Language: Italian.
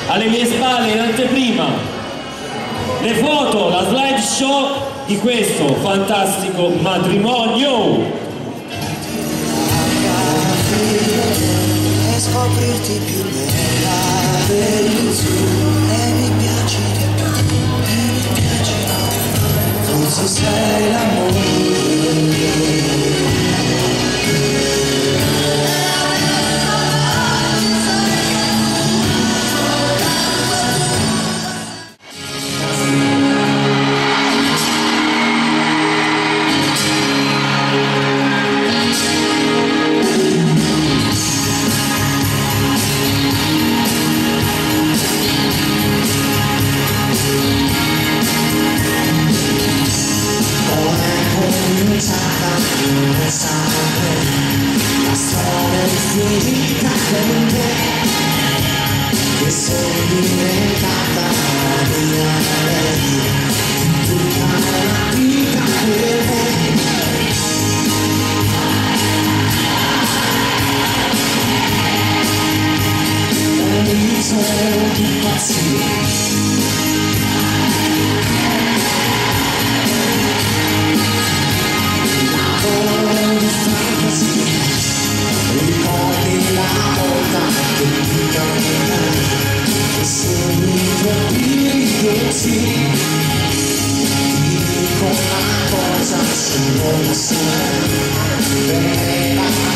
alle mie spalle in anteprima le foto, la slideshow di questo fantastico matrimonio. E scoprirti più bella e mi piaci di più, forse sei l'amore. La storia è finita con te, che sei diventata mia lei, tutta la vita per me. Ho inizio di impazzire, ricordi la volta che ti camminai, che segni per sì. Ti dico una cosa, se non la sai, bella